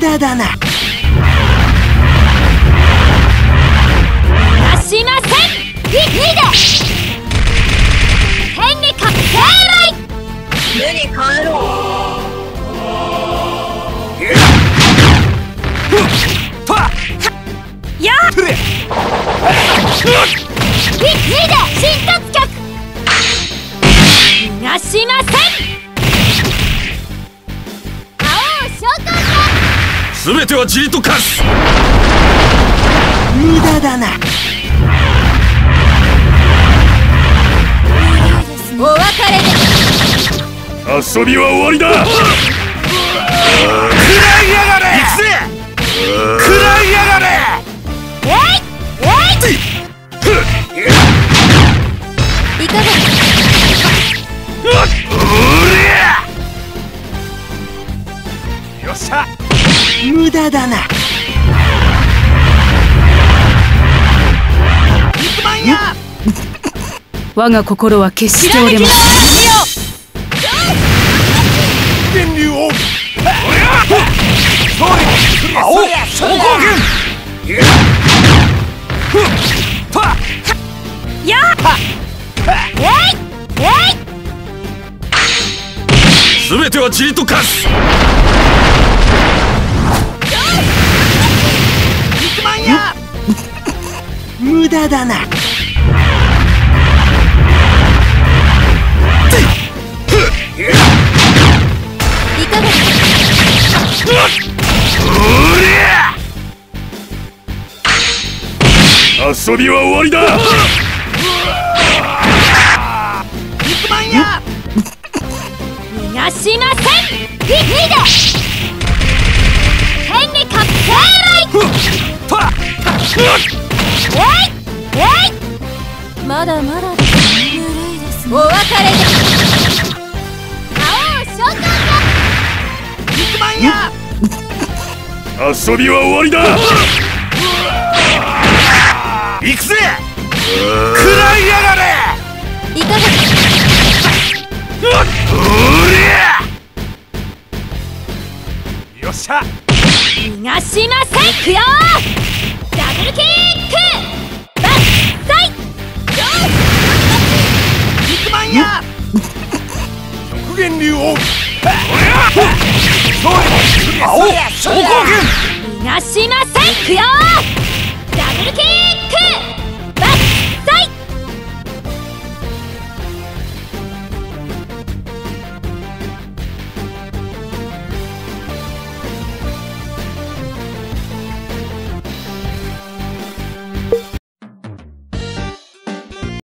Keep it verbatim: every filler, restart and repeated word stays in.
駄だな。 出しません。リリーで天にかけーらい。 家に帰ろう。 やっリリーで新突脚。逃がしません。青召喚だ。 全てはじりと化す。 無駄だな。 お別れです。 遊びは終わりだ。食らいやがれ。行くぜ。食らいやがれ。 えいえい。いかがですよっしゃ。 無駄だな。 肉まんや。 我が心は決して折れません。 電流を。青昇降拳。 やっえいえい。 全てはじりと化す。肉まんや。 無駄だな。 いかがです遊びは終わりだ。 肉まんや。 逃がしません。リリーで天にかけーらい。えいえい。まだまだです。ぬるいですね。お別れです。青召喚だ。 肉まんや。 遊びは終わりだ。行くぜ。食らいやがれ。 いかがですよっしゃ。 逃がしません。いくよ。ダブルキックバッサイ。 肉まんや。 極限流を。青昇降拳。 逃がしません。いくよ。ダブルキック